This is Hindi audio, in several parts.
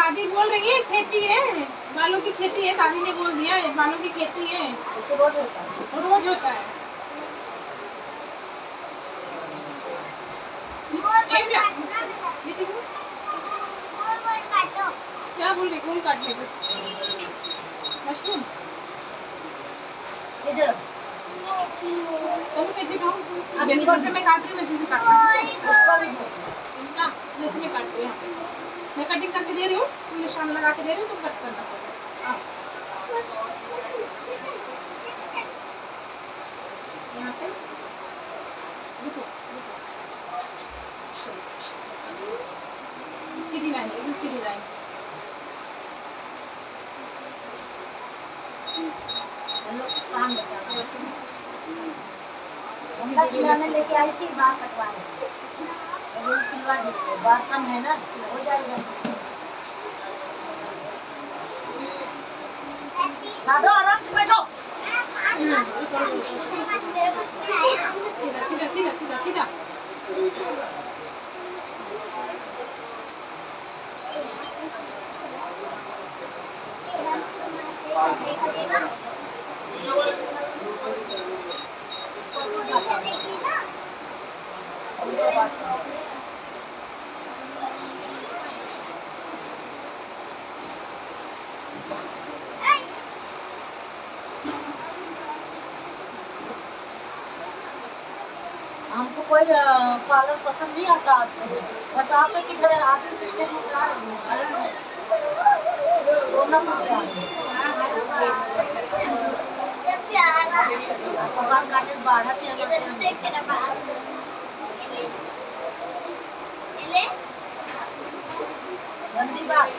दादी बोल रही है खेती है, बालों की खेती है, दादी ने बोल दिया है बालों की खेती है। तो रोज होता है, रोज होता है। क्या बोल रही, कौन काट लेगा मशरूम? इधर चलो कैसे खाऊं, जैसे मैं काट रही हूँ वैसे से काटना, जैसे मैं काट रही हूँ, मैं कटिंग करके दे रही हूँ, निशान लगा के दे रही हूँ, तुम कट करना पड़ेगा। यहाँ पे रुको, सीधी लाइन, एकदम सीधी लाइन। लेके आई थी बाल कटवाने, चिलवा जिसको बाल कम है ना, हो जाएगा। दादा आराम से बैठो। सीधा सीधा सीधा सीधा सीधा। हमको कोई पार्लर पसंद नहीं आता, बस आप किधर है, आप कितने जा रहे हैं? बाल काटे बाढ़ा गंदी बात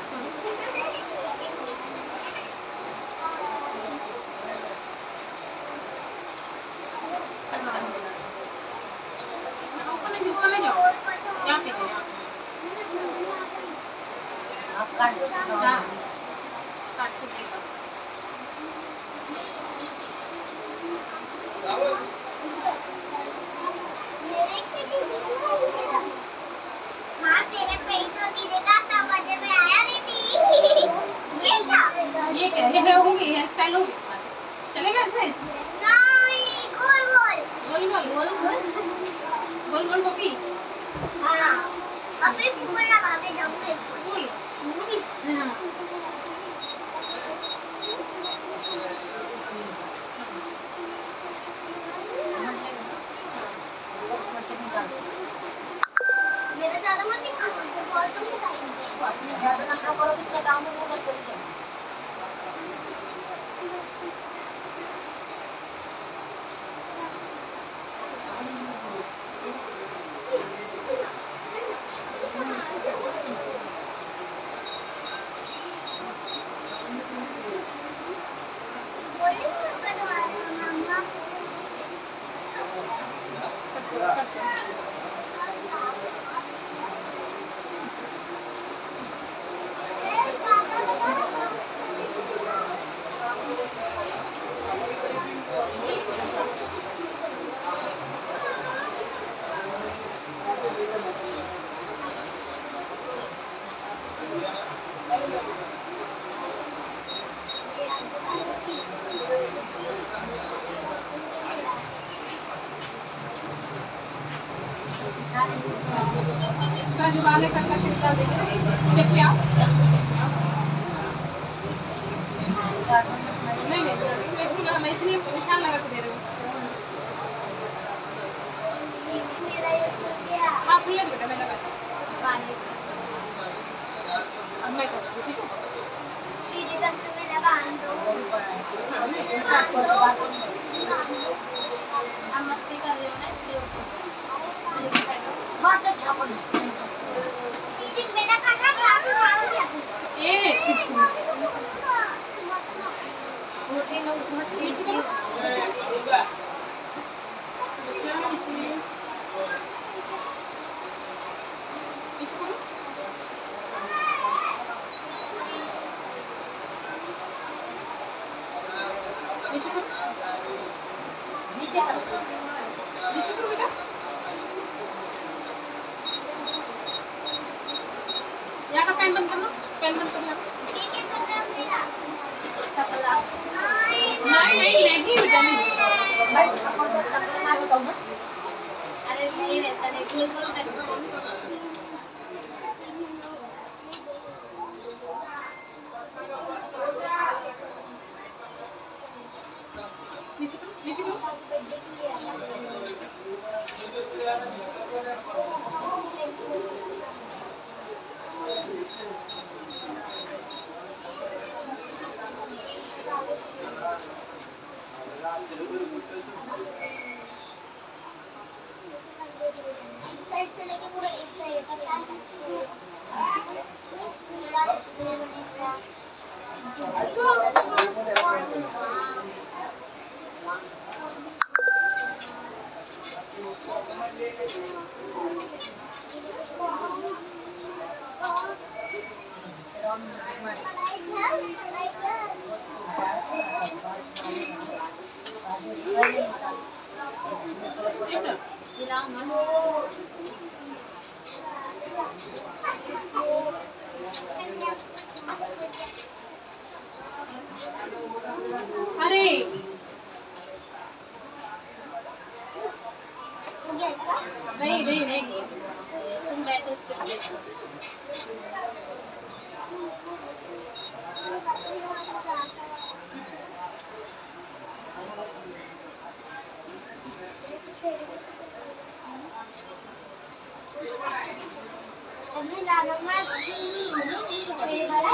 आप काट दो, काट के देगा। हाँ तेरे पे ही तो गिरेगा, समझ में आया नहीं। ये क्या है, होगी हेयर स्टाइल होगी, चलेगा ऐसे? नहीं, गोल गोल गोल गोल गोल गोल गोल गोल गोपी। हाँ अभी फूल लगा के जाऊंगे। फूल फूल हाँ। मेरा ज्यादा मत दिखाना, बहुत कुछ दिखाना। ज्यादा नखरा करोगे तो काम में मत चली जाए। एक्स्ट्रा जो वाले करना कितना देंगे, सेक पे आओ, नहीं नहीं मैं इसलिए निशान लगा के दे रही हूँ। हाँ खुले बेटा, मैं लगा अब मैं करूँगी, ठीक है? दीदी तब से मैं लगा हम मस्ती कर रहे हो ना, इसलिए दीदी मेरा खाना काफी मांग छोटे लोग बहुत नीचे नीचे करो बेटा, यहाँ का फैन बंद कर लो। पेन बंद कर ला। ये क्या कर रहा है मेरा? नहीं बेटा नहीं। भाई टकला ना बताऊँ ना। अरे नहीं वैसा नहीं, गोल गोल कर। नीचे करो। साइड से लेके पूरा इस साइड तक अरे हो गया इसका? नहीं तुम बैठो उसके ऊपर। अभी लाना मत। मेरे वाला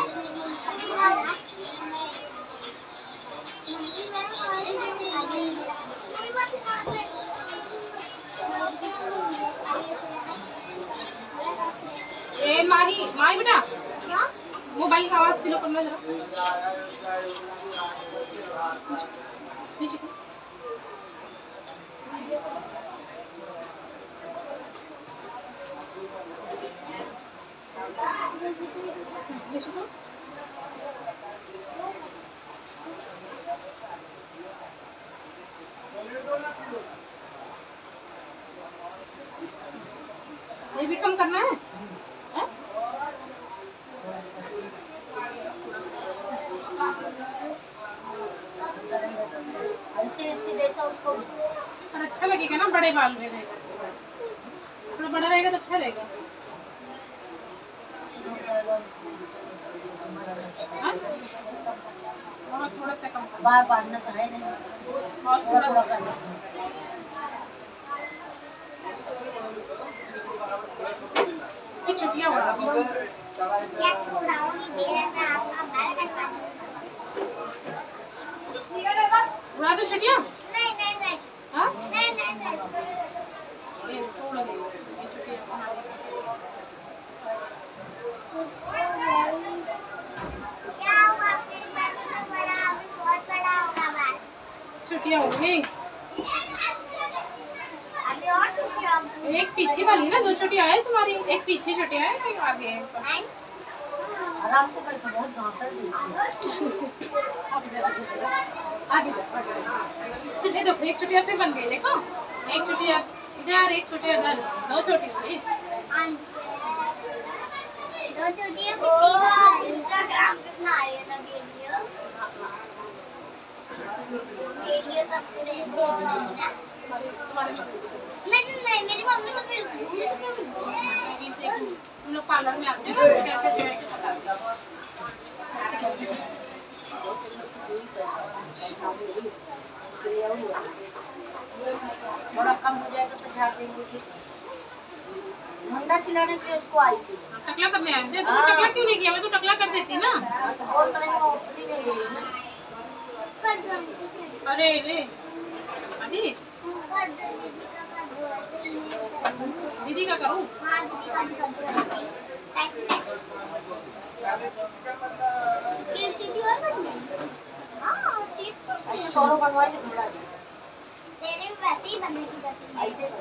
ए माही बेटा मोबाइल का आवाज स्लो करना जरा। नीचे करो। नीचे करो। ये भी कम करना है? हैं? ऐसे इसके जैसा उसको और अच्छा लगेगा ना, बड़े बाल में रहेगा, थोड़ा बड़ा रहेगा तो अच्छा रहेगा। हाँ? और थोड़ा सा कम करना। बार बांधना तो है नहीं, और थोड़ा सा करना। इसकी छुट्टियां हो रही हैं। क्या उड़ाओगी मेरा नाम हमारा कटवा उड़ा दो छुट्टियां। नहीं हाँ? ये थोड़ा दे, ये छुट्टियां हमारी। क्या हुआ फिर? मैं तो बड़ा अभी बहुत बड़ा होगा बाल। छुट्टियां होंगी। अभी और छुट्टियां होंगी। एक पीछे वाली ना, 2 छुट्टियां है तुम्हारी, एक पीछे छुट्टियां है, एक आगे है। आराम से बैठो, बहुत घास है। आगे ये देखो, एक छुट्टियां फिर बन गई, देखो एक छुट्टियां इधर, एक छुट्टियां इधर, 2 छोटी हो गई। दो छुट्टियां फिर इंस्टाग्राम पे बना रही है ना वीडियो सब पूरे भेज देंगे ना। नहीं मेरी मम्मी को भेज हम लोग पार्लर में आते हैं ना, तो कैसे जो है कि बताते हैं। बड़ा कम हो जाएगा तो झाड़ देंगे। ठीक, मुंडा चिल्लाने के लिए उसको आई थी। टकला करने आए थे, तो टकला क्यों नहीं किया? मैं तो टकला कर देती ना। तो बोल रहे हो फ्री नहीं है ना। कर दो अरे रे अभी कर दो दीदी का करूँ? हाँ दीदी कर दो इसकी चीटी और बन गई। हाँ ठीक है। ऐसे दोनों बनवाए थे थोड़ा तेरे भी वैसे ही बनने की जरूरत है। ऐसे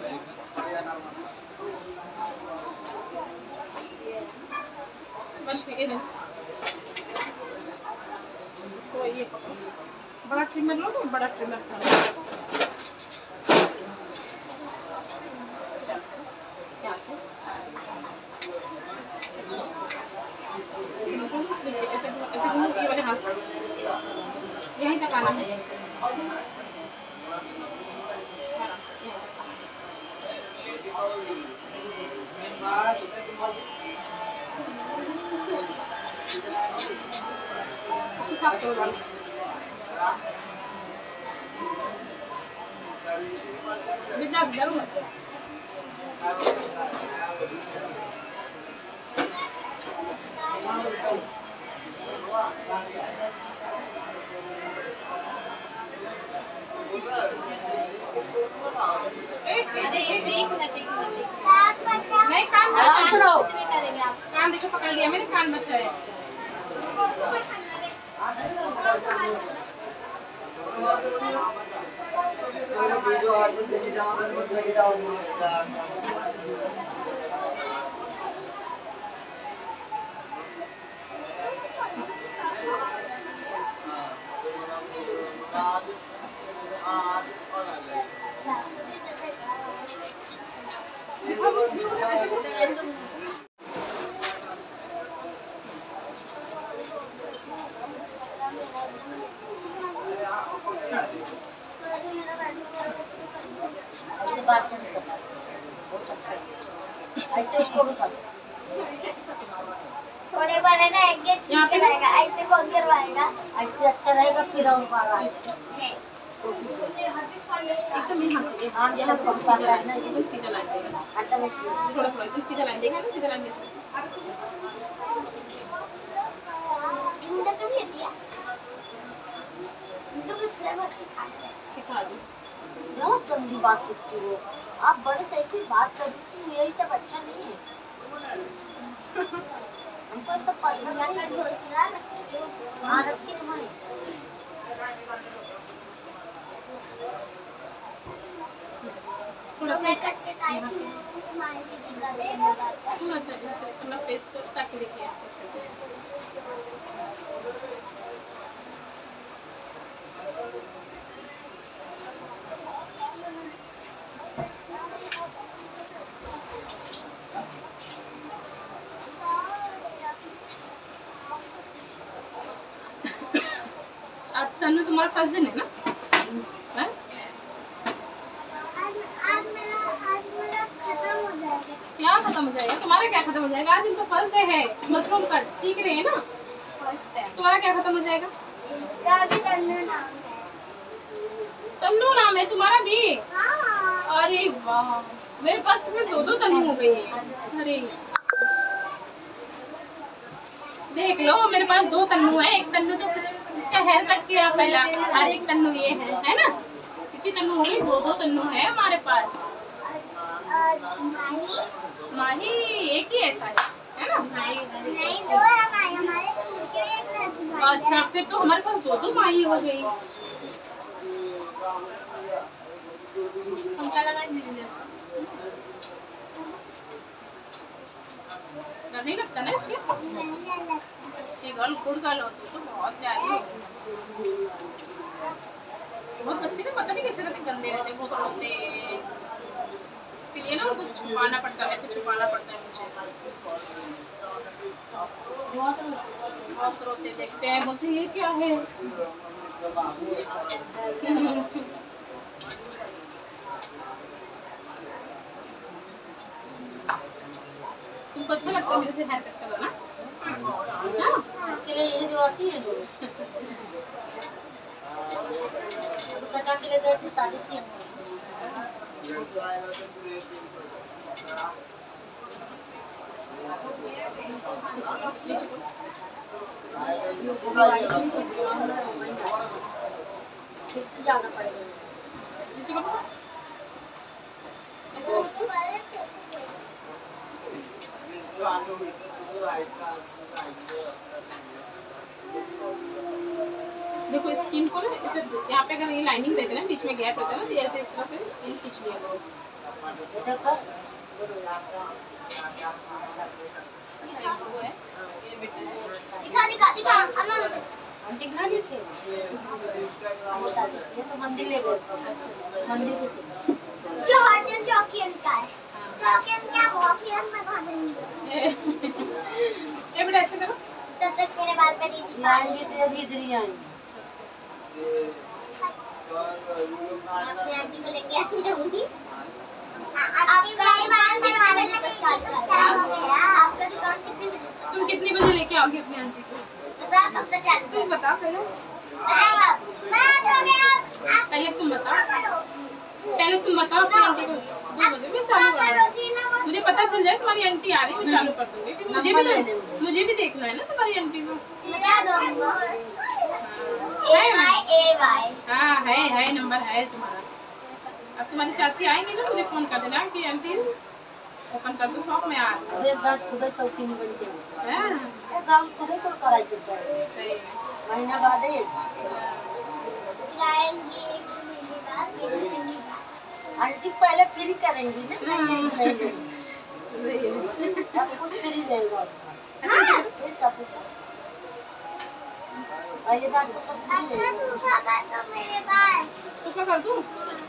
बस ठीक है। इसको ये पकड़ो, बड़ा ट्रिमर लो ना, बड़ा ट्रिमर था। यहाँ से यहाँ से यहीं तक आना है। साफ करो बेटा डरो मत। नहीं कान करेंगे आप। कान देखो पकड़ लिया मैंने, कान बचा है। ऐसे बात नहीं करना, बहुत अच्छा है। ऐसे उसको भी कर। थोड़े बड़े ना एक गेट ठीक रहेगा, ऐसे कौन करवाएगा? ऐसे अच्छा रहेगा फिर और बार एकदम यहाँ से हाँ यहाँ से सीधा लाइन ना, एकदम सीधा लाइन देगा। थोड़ा थोड़ा एकदम सीधा लाइन देखा ना, सीधा लाइन जैसे। इनको क्यों भेज दिया? इनको भी थोड़ा बहुत सिखा दो। बहुत गंदी बात सीखती हो आप, बड़े से ऐसी बात करती हो, यही सब अच्छा नहीं है। हमको सब पसंद नहीं है। घोषणा रखती हो। हाँ रखती तुम्हारी। थोड़ा सा कटके टाइप तुम्हारी दीदी का देगा। थोड़ा सा अपना फेस तो ताकि देखिए आप अच्छे से। आज तन्नू तुम्हारा फर्स्ट दिन है ना? है? आज मेरा खत्म हो जाएगा। क्या खत्म हो जाएगा? तुम्हारा क्या खत्म हो जाएगा? आज इनका फर्स्ट डे है, मशरूम कट सीख रहे हैं ना? First time. तुम्हारा क्या खत्म हो जाएगा? इनका भी तन्नू नाम है। तन्नू नाम है तुम्हारा भी? हाँ। अरे वाह, मेरे पास में दो तन्नू हो गई है। अरे देख लो, मेरे पास दो तन्नू है। एक तन्नू तो इसका हेयर कट किया पहला, और एक तन्नू ये है ना? कितनी तन्नू हो गई? दो तन्नू है हमारे पास। माही एक ही ऐसा है ना? नहीं दो है हमारे स्कूल के एक लड़की है। अच्छा, फिर तो हमारे पास दो माही हो गई। पंखा लगा दीजिए। डर नहीं लगता ना इससे? अच्छी गर्ल, गुड गर्ल होती तो बहुत प्यारी होती। बहुत बच्चे ना पता नहीं कैसे रहते, गंदे रहते, बहुत रोते। इसके लिए ना कुछ छुपाना पड़ता है, ऐसे छुपाना पड़ता है मुझे। बहुत रोते, देखते हैं, बोलते ये क्या है। तुमको अच्छा लगता है मेरे से हेयर कट करवाना? हाँ? इसके लिए ये जो आती है जो कटा के ले गए थे, शादी थी फिर से जाना पड़ेगा। नीचे करो। ऐसे करो बच्चे। देखो स्किन को ना इधर यहाँ पे अगर ये लाइनिंग रहती है ना, बीच में गैप रहता है ना, तो ऐसे इस तरह से स्किन खींच लिया करो। अच्छा ये वो है, ये बेटा है। दिखा आंटी घर लिए थे, ये तो मंदिर ले गए। मंदिर के जो हर्जन चौकियन का है। चौकियन क्या वॉकियन में खा देंगे। ये बेटा ऐसे करो, तब तक मेरे बाल पे दीदी आएंगे तो अभी इधर ही आएंगे। अपनी आंटी को लेके आ जाऊंगी। आपका दुकान कितने बजे तक चलता है? आपका दुकान कितने बजे तक? तुम कितनी बजे लेके आओगे अपनी आंटी को? बता कब तक चलता है? तुम बता पहले। पहले तुम बताओ। पहले तुम बताओ अपनी आंटी को। 2 बजे में चालू कर दो। मुझे पता चल जाए तुम्हारी आंटी आ रही है, मैं चालू कर दूंगी। क्योंकि मुझे भी देखना है ना तुम्हारी आंटी को। बता दो। हाँ है नंबर है तुम्हारा। अब तुम्हारी चाची आएंगी ना, मुझे फोन कर देना कि आंटी ओपन कर दो शॉप में आ। एक बार खुद शौकीन बन के हाँ काम खुद को कराई देता है। सही है। महीना बाद आंटी पहले फ्री करेंगी ना। नहीं अब कुछ फ्री रहेगा। ये बात तो सब कुछ रहेगा। तो क्या कर दूँ?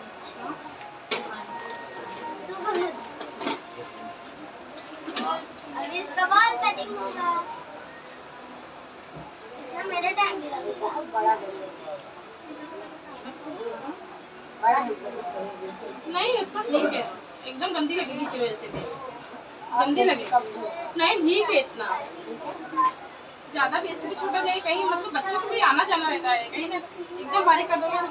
अभी इसका बाल कटिंग होगा। इतना मेरा टाइम भी लगेगा। बड़ा है नहीं इतना ठीक है, एकदम गंदी लगेगी इसी वजह से भी। गंदी लगेगी नहीं, ठीक है इतना ज्यादा भी ऐसे भी छोटा जाए कहीं, मतलब बच्चों को भी आना जाना रहता है कहीं ना, एकदम बारीक कर दोगे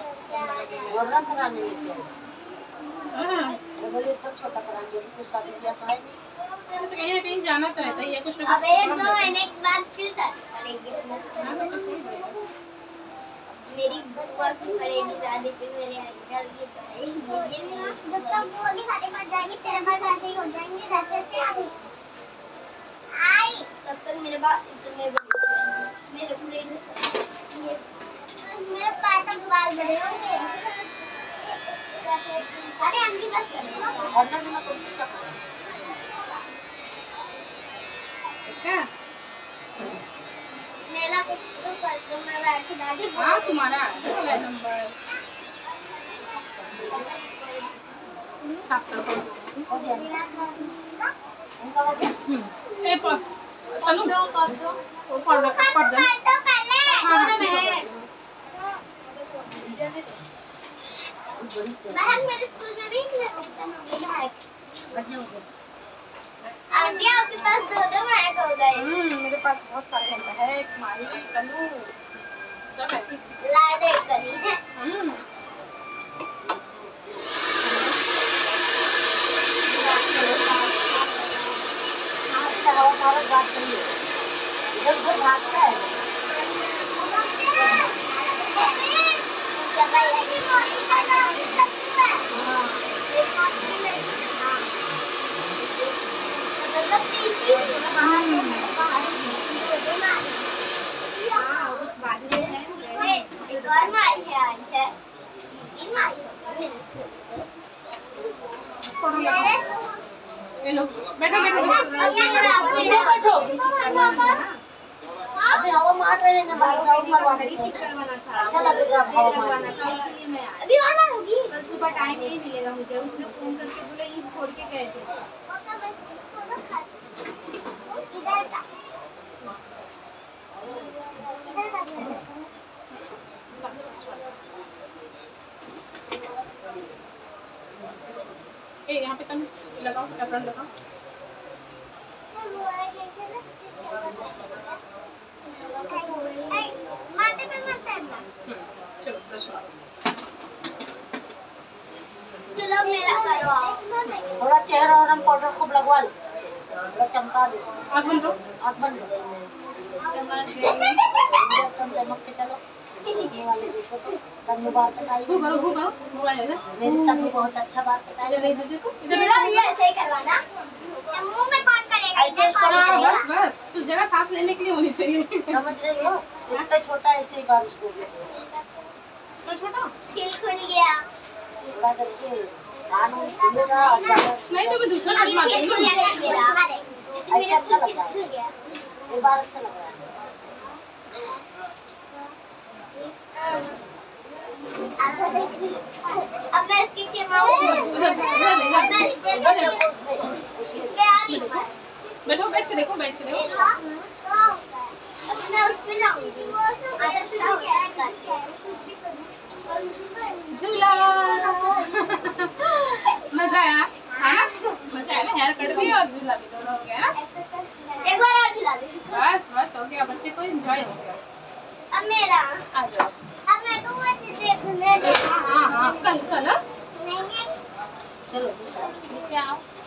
एकदम छोटा कराएंगे। कुछ शादी किया तो है नहीं, तो कहीं ना कहीं जाना तो रहता ही है कुछ अब 1-2 महीने के बाद फिर शादी करेंगे। मेरी बुआ की पड़ेगी शादी पे, मेरे अंकल की पड़ेगी। जब तक बुआ की शादी कर जाएगी तेरे बाल ऐसे ही हो जाएंगे जैसे थे अभी। आई तब तक मेरे बाल इतने बड़े हो जाएंगे। मेरे पूरे मेरे पास तक बाल बड़े होंगे। अरे आंटी बस करो वरना भी मैं कुछ क्या मेरा कुछ तो कर दो, मैं बैठ दादी। हाँ तुम्हारा है नंबर। साफ कर हो गया उनका हो गया। ए पर तनु वो पढ़ दे। तो पहले हाँ बड़ी से बहन मेरे स्कूल में भी भाग बढ़िया हो गया। आंटी आपके पास 2 भाग हो गए। मेरे पास बहुत सारे घंटा है, तुम्हारी तनु सब है। लाडे करी है। हवा सारा बात करिए जब वो भागता है। एक और माई है आज है। ये लो बैठो बैठो अभी हवा मार रहे हैं ना, बाल का ऊपर अच्छा लगेगा हवा मारने। अभी आना होगी। कल सुबह टाइम नहीं मिलेगा मुझे, उसने फोन करके बोला ये छोड़ के गए थे। इधर का ए यहाँ पे तनु लगाओ, एप्रन लगाओ। माथे पे मत करना। चलो ब्रश मारो। चलो मेरा करवाओ। थोड़ा चेहरा और हम पाउडर खूब लगवा लो, थोड़ा चमका दो। आँख बंद करो। आँख बंद करो, चमक एकदम चमक के चलो। ये वाले देखो तो तन्नू बाल कटाई। वो करो मोबाइल है ना। मेरी तन्नू बहुत अच्छा बाल कटाई। इधर देखो इधर मेरा भी ऐसे ही करवाना। मुंह में कौन करेगा? ऐसे उसको हाँ हाँ, बस कुछ जगह सांस लेने के लिए होनी चाहिए। समझ रही हो? इतना छोटा ऐसे ही बाल उसको तो छोटा दिल खुल गया। थोड़ा बच के कान उन खुलेगा और ज्यादा नहीं तो मैं दूसरा अभी कटवा फिर खुल दूंगी। गया मेरा। ऐसे अच्छा लग रहा खुल गया। है। ये बाल अच्छा लग रहा है। अब मैं इसकी चिमाऊं। अब मैं इस पे आ रही हूँ। बैठो बैठ के देखो देखो, तो अच्छा होता है करके झूला मजा आया है ना? मजा आया ना? हेयर कट भी और झूला भी दोनों हो गया ना? एक बार और खिला दे। बस बस हो गया, बच्चे को एंजॉय हो गया। अब मेरा आ जाओ। अब मैं तो वो देखने हाँ हाँ कल कल नहीं चलो नीचे आओ।